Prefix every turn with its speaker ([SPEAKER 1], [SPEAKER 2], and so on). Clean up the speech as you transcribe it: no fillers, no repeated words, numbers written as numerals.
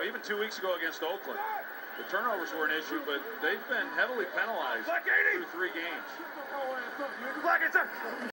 [SPEAKER 1] even 2 weeks ago against Oakland. The turnovers were an issue, but they've been heavily penalized through 3 games.